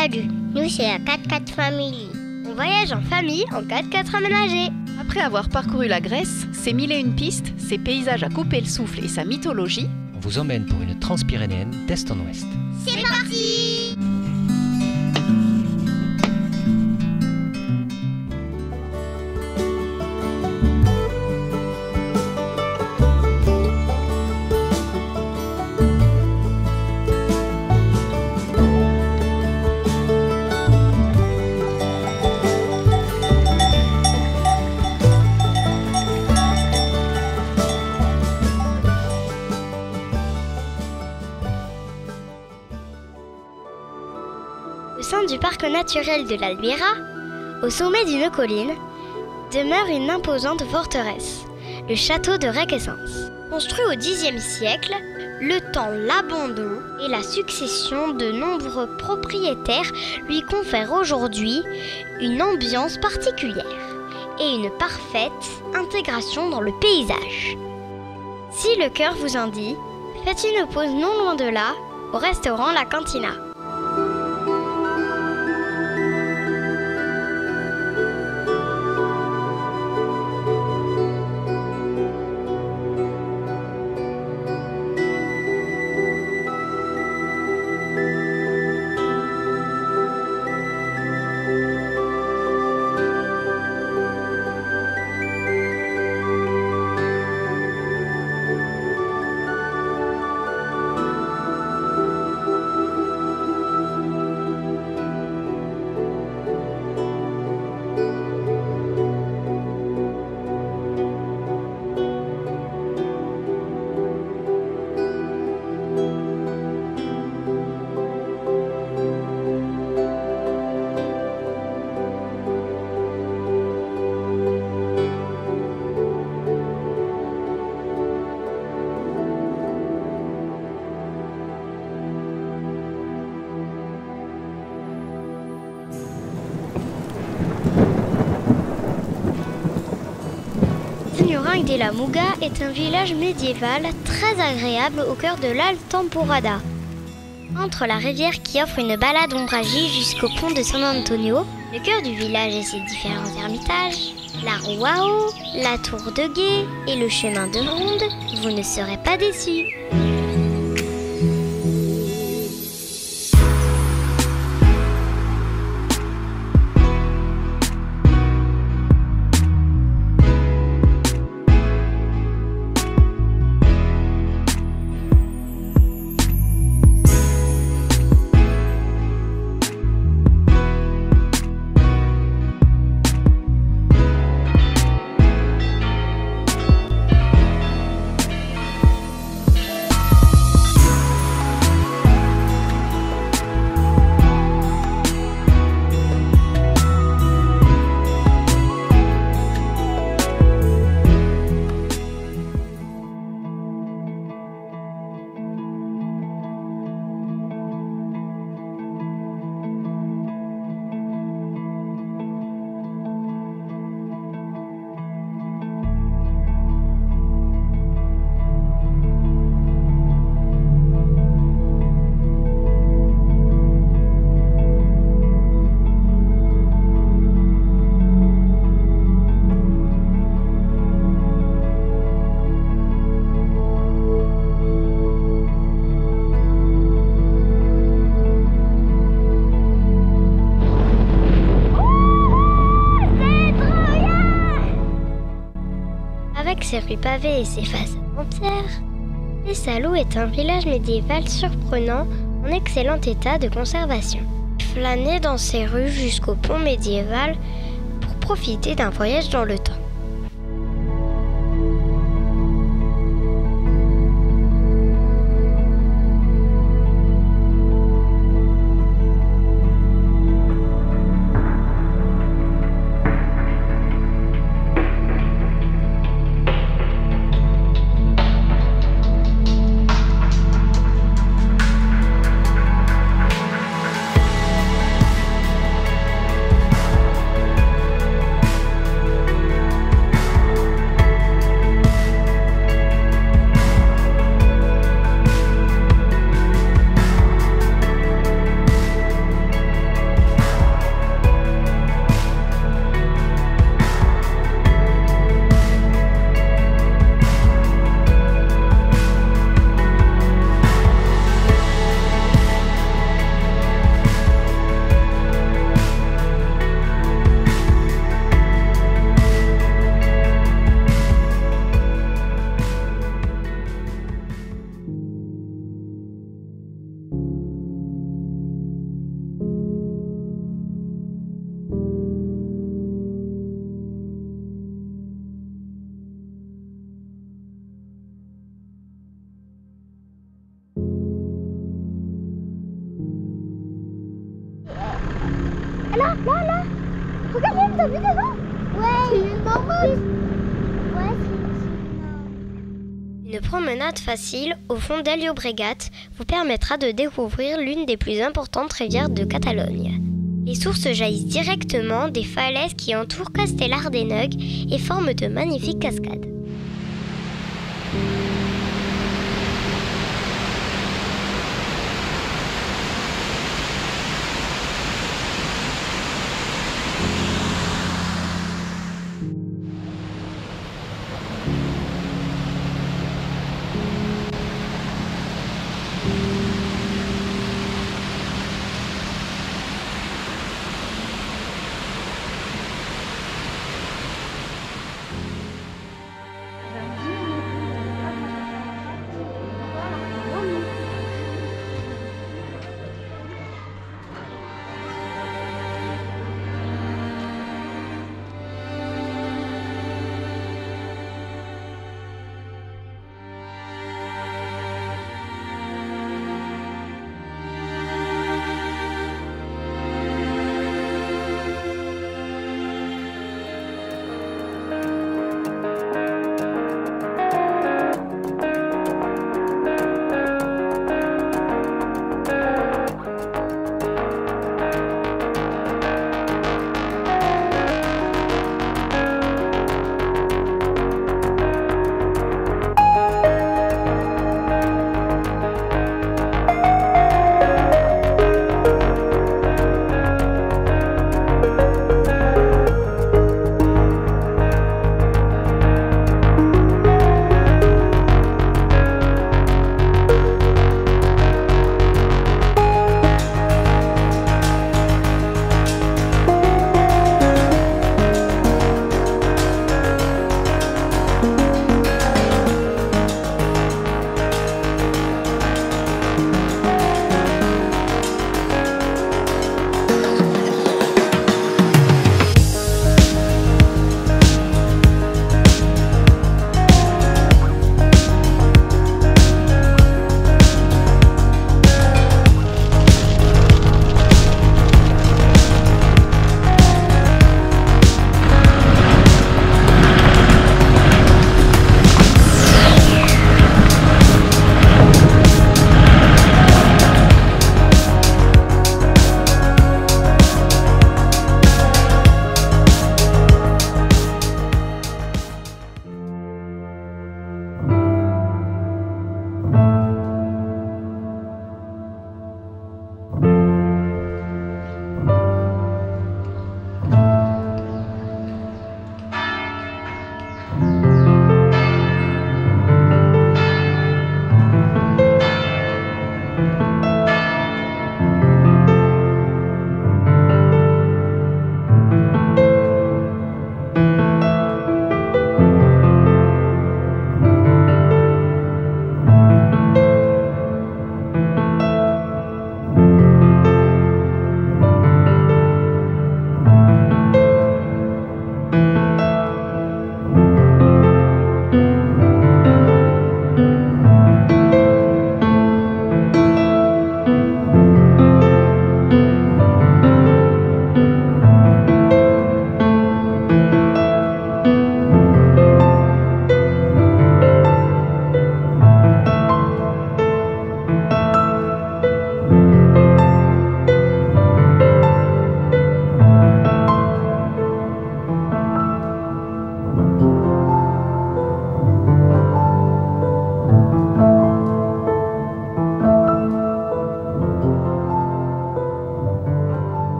Salut, nous c'est la 4x4 Family. On voyage en famille en 4x4 aménagé. Après avoir parcouru la Grèce, ses mille et une pistes, ses paysages à couper le souffle et sa mythologie, on vous emmène pour une transpyrénéenne d'est en ouest. C'est parti! Au sein du parc naturel de l'Albira, au sommet d'une colline, demeure une imposante forteresse, le château de Requesens. Construit au Xe siècle, le temps, l'abandon et la succession de nombreux propriétaires lui confèrent aujourd'hui une ambiance particulière et une parfaite intégration dans le paysage. Si le cœur vous en dit, faites une pause non loin de là, au restaurant La Cantina. Signoringue de la Muga est un village médiéval très agréable au cœur de l'Altemporada. Entre la rivière qui offre une balade ombragée jusqu'au pont de San Antonio, le cœur du village et ses différents ermitages, la roue à eau, la tour de guet et le chemin de ronde, vous ne serez pas déçus. Avec ses rues pavées et ses façades en pierre, Pesalo est un village médiéval surprenant en excellent état de conservation. Flânez dans ses rues jusqu'au pont médiéval pour profiter d'un voyage dans le temps. Là. Regarde, même, t'as vu devant? Ouais. C'est une morue. Ouais, c'est une promenade facile au fond d'El Llobregat vous permettra de découvrir l'une des plus importantes rivières de Catalogne. Les sources jaillissent directement des falaises qui entourent Castellar-d'Enug et forment de magnifiques cascades.